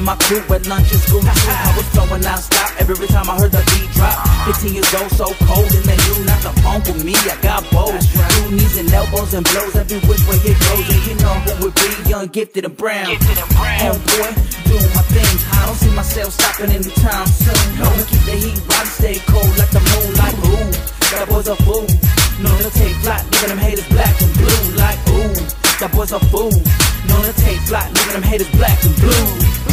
my crew at lunch and school too. I was flowing non-stop every time I heard the beat drop. 15 years old, so cold, and they knew not to funk with me. I got bold, through knees and elbows and blows every which way it goes. And you know who would be young, gifted and brown. Homeboy, doing my thing. I don't see myself stopping anytime soon. No, keep the heat right, stay cold like the moon. Like ooh, that boy's a fool. No, they'll take flight, leaving them haters black and blue. Like ooh, that boy's a fool. No, they'll take flight, leaving them haters black and blue.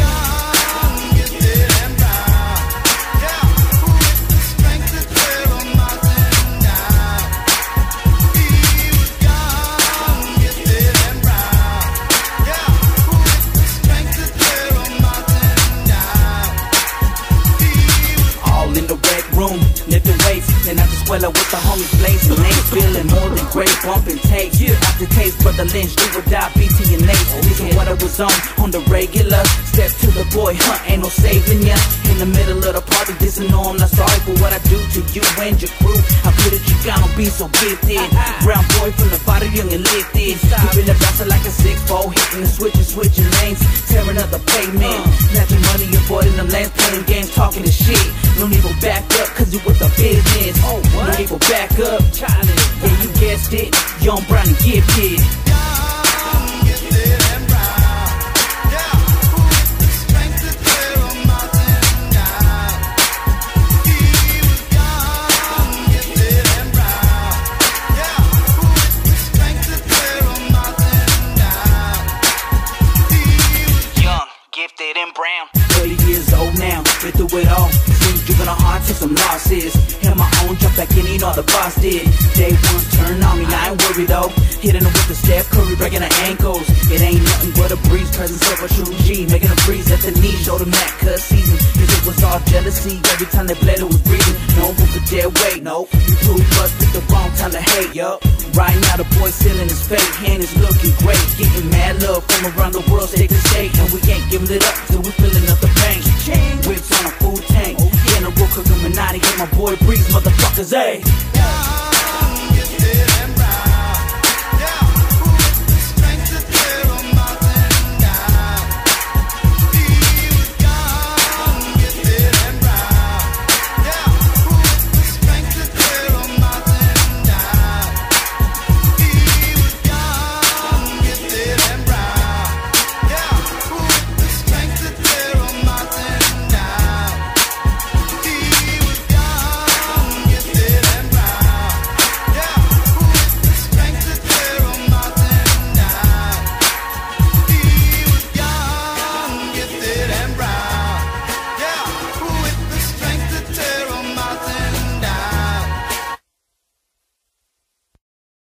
Lift the weights, then I just swell up with the homies blazing. Ain't feeling more than great, bumping tapes. After taste, Brother Lynch, do or die, BT and Nate. This is what I was on the regular. Step to the boy, ain't no saving ya. In the middle of the party, this and no, I'm not sorry for what I do to you and your crew. I put it, you gotta be so gifted. Brown boy from the body, young and lifted. Keeping the bouncer like a 6'4", hitting the switching lanes, tearing up the pavement. Snatching money, avoiding them lanes, playing games, talking the shit. No need to back up, cause you with the business. No need to back up, yeah, you guessed it. Young, brown, and gifted. Gifted and brown. 30 years old now, been through it all. Seen juvenile heart, took some losses. Held my own, jump back in, all the boss did. Day one, turn on me, I ain't worried though. Hitting them with the Steph Curry, breaking the ankles. It ain't nothing but a breeze, presence of a true G. Making a breeze at the knee, show them that cut season. Cause it was all jealousy, every time they bled it was breathing. No one could dare wait, no. You proved us, picked the wrong time to hate, yo. Right now the boy sealing his fate, hand is looking great. Getting mad love from around the world, state to state. And we ain't giving it up till we filling up the bank. Whips on a full tank, yeah, in a real Illuminati, and my boy Breeze, motherfuckers, ayy.